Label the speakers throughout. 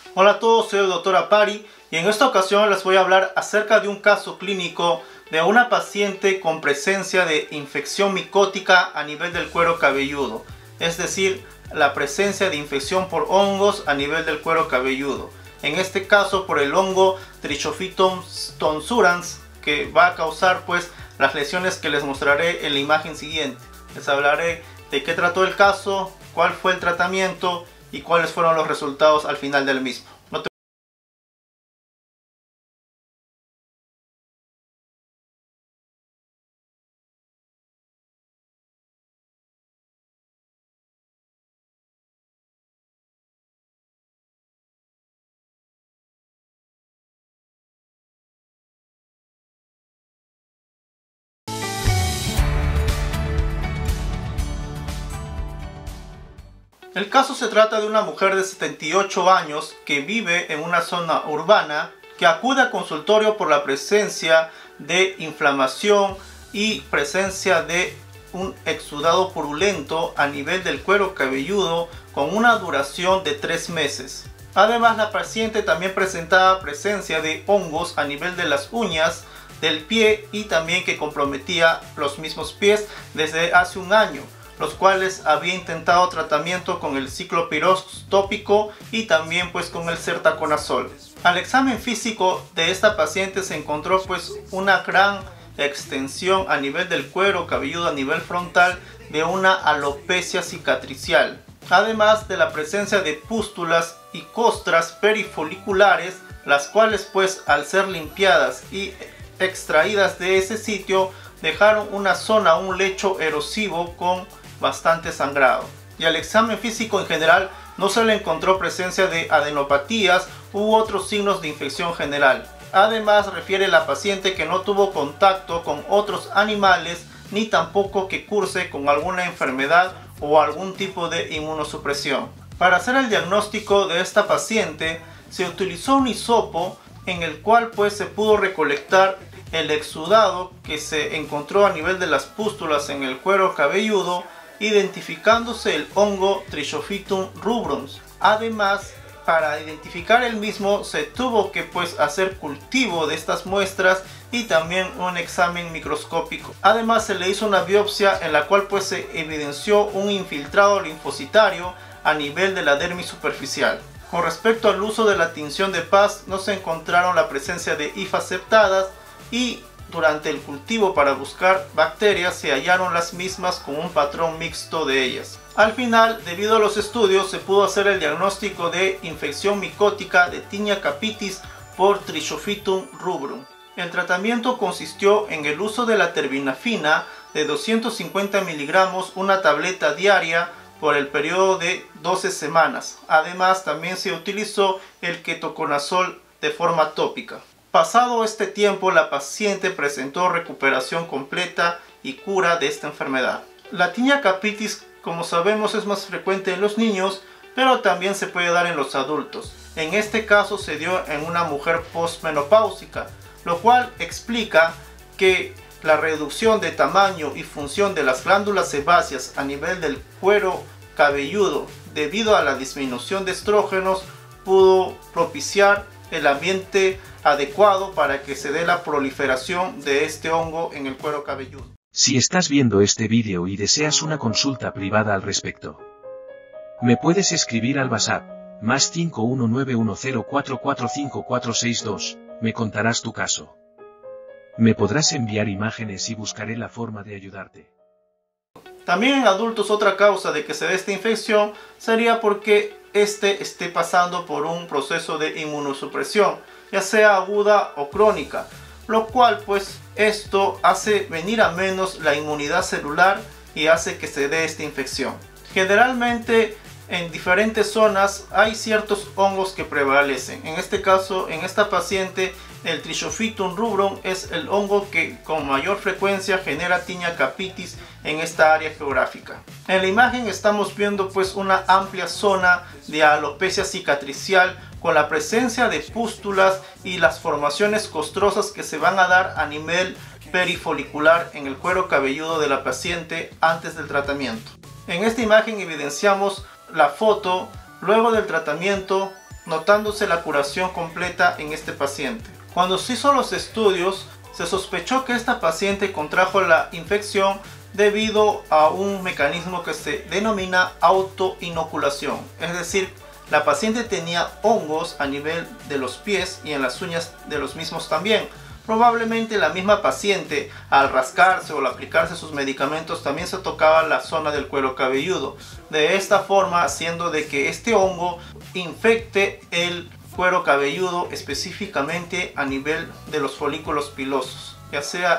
Speaker 1: Hola a todos, soy el Dr. Apari y en esta ocasión les voy a hablar acerca de un caso clínico de una paciente con presencia de infección micótica a nivel del cuero cabelludo, es decir, la presencia de infección por hongos a nivel del cuero cabelludo. En este caso por el hongo Trichophyton tonsurans, que va a causar pues las lesiones que les mostraré en la imagen siguiente. Les hablaré de qué trató el caso, cuál fue el tratamiento y cuáles fueron los resultados al final del mismo. El caso se trata de una mujer de 78 años que vive en una zona urbana, que acude al consultorio por la presencia de inflamación y presencia de un exudado purulento a nivel del cuero cabelludo con una duración de 3 meses. Además, la paciente también presentaba presencia de hongos a nivel de las uñas del pie y también que comprometía los mismos pies desde hace un año, los cuales había intentado tratamiento con el ciclopirox tópico y también pues con el sertaconazol. Al examen físico de esta paciente se encontró pues una gran extensión a nivel del cuero cabelludo a nivel frontal de una alopecia cicatricial, además de la presencia de pústulas y costras perifoliculares, las cuales pues al ser limpiadas y extraídas de ese sitio dejaron una zona, un lecho erosivo con bastante sangrado. Y al examen físico en general no se le encontró presencia de adenopatías u otros signos de infección general. Además, refiere la paciente que no tuvo contacto con otros animales ni tampoco que curse con alguna enfermedad o algún tipo de inmunosupresión. Para hacer el diagnóstico de esta paciente se utilizó un hisopo en el cual pues se pudo recolectar el exudado que se encontró a nivel de las pústulas en el cuero cabelludo, identificándose el hongo Trichophyton rubrons. Además, para identificar el mismo se tuvo que pues hacer cultivo de estas muestras y también un examen microscópico. Además, se le hizo una biopsia en la cual pues se evidenció un infiltrado linfocitario a nivel de la dermis superficial. Con respecto al uso de la tinción de Paz, no se encontraron la presencia de hifas septadas y durante el cultivo para buscar bacterias se hallaron las mismas con un patrón mixto de ellas. Al final, debido a los estudios, se pudo hacer el diagnóstico de infección micótica de Tinea capitis por Trichophyton rubrum. El tratamiento consistió en el uso de la terbinafina de 250 miligramos, una tableta diaria por el periodo de 12 semanas. Además, también se utilizó el ketoconazol de forma tópica. Pasado este tiempo, la paciente presentó recuperación completa y cura de esta enfermedad. La Tinea capitis, como sabemos, es más frecuente en los niños, pero también se puede dar en los adultos. En este caso se dio en una mujer postmenopáusica, lo cual explica que la reducción de tamaño y función de las glándulas sebáceas a nivel del cuero cabelludo debido a la disminución de estrógenos pudo propiciar el ambiente adecuado para que se dé la proliferación de este hongo en el cuero cabelludo.
Speaker 2: Si estás viendo este vídeo y deseas una consulta privada al respecto, me puedes escribir al WhatsApp, +51 910445462, me contarás tu caso. Me podrás enviar imágenes y buscaré la forma de ayudarte.
Speaker 1: También en adultos otra causa de que se dé esta infección sería porque esté pasando por un proceso de inmunosupresión, ya sea aguda o crónica, lo cual pues esto hace venir a menos la inmunidad celular y hace que se dé esta infección. Generalmente en diferentes zonas hay ciertos hongos que prevalecen. En este caso, en esta paciente, el Trichophyton rubrum es el hongo que con mayor frecuencia genera Tinea capitis en esta área geográfica. En la imagen estamos viendo pues una amplia zona de alopecia cicatricial con la presencia de pústulas y las formaciones costrosas que se van a dar a nivel perifolicular en el cuero cabelludo de la paciente antes del tratamiento. En esta imagen evidenciamos la foto luego del tratamiento notándose la curación completa en este paciente. Cuando se hizo los estudios, se sospechó que esta paciente contrajo la infección debido a un mecanismo que se denomina autoinoculación. Es decir, la paciente tenía hongos a nivel de los pies y en las uñas de los mismos también. Probablemente la misma paciente, al rascarse o al aplicarse sus medicamentos, también se tocaba la zona del cuero cabelludo. De esta forma, haciendo de que este hongo infecte el cuero cabelludo, específicamente a nivel de los folículos pilosos, ya sea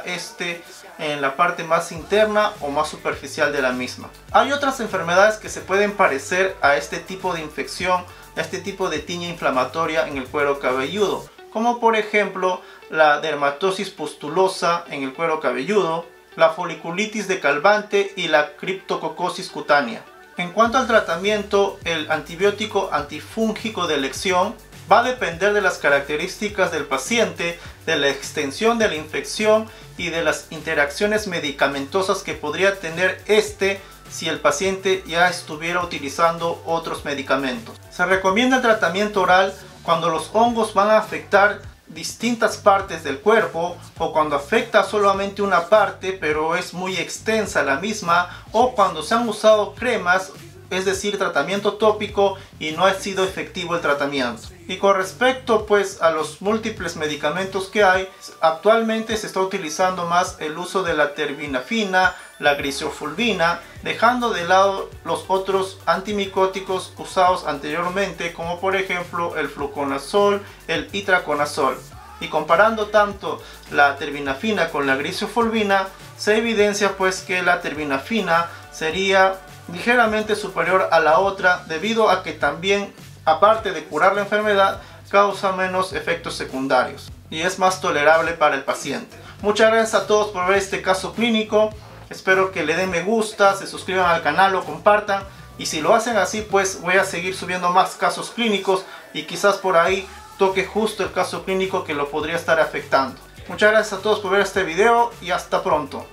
Speaker 1: en la parte más interna o más superficial de la misma. Hay otras enfermedades que se pueden parecer a este tipo de infección, a este tipo de tiña inflamatoria en el cuero cabelludo, como por ejemplo la dermatosis pustulosa en el cuero cabelludo, la foliculitis decalvante y la criptococosis cutánea. En cuanto al tratamiento, el antibiótico antifúngico de elección va a depender de las características del paciente, de la extensión de la infección y de las interacciones medicamentosas que podría tener si el paciente ya estuviera utilizando otros medicamentos. Se recomienda el tratamiento oral cuando los hongos van a afectar distintas partes del cuerpo, o cuando afecta solamente una parte pero es muy extensa la misma, o cuando se han usado cremas, es decir, tratamiento tópico, y no ha sido efectivo el tratamiento. Y con respecto pues a los múltiples medicamentos que hay, actualmente se está utilizando más el uso de la terbinafina, la grisofulvina, dejando de lado los otros antimicóticos usados anteriormente, como por ejemplo el fluconazol, el itraconazol. Y comparando tanto la terbinafina con la grisofulvina, se evidencia pues que la terbinafina sería ligeramente superior a la otra, debido a que también, aparte de curar la enfermedad, causa menos efectos secundarios y es más tolerable para el paciente. Muchas gracias a todos por ver este caso clínico. Espero que le den me gusta, se suscriban al canal, lo compartan, y si lo hacen así pues voy a seguir subiendo más casos clínicos y quizás por ahí toque justo el caso clínico que lo podría estar afectando. Muchas gracias a todos por ver este video y hasta pronto.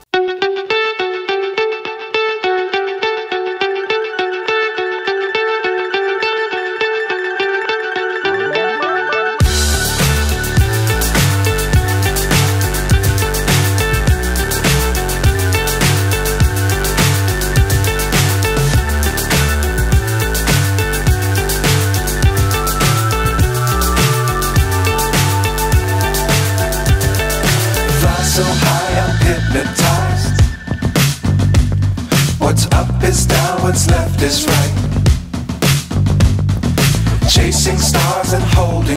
Speaker 3: So high I'm hypnotized. What's up is down, what's left is right. Chasing stars and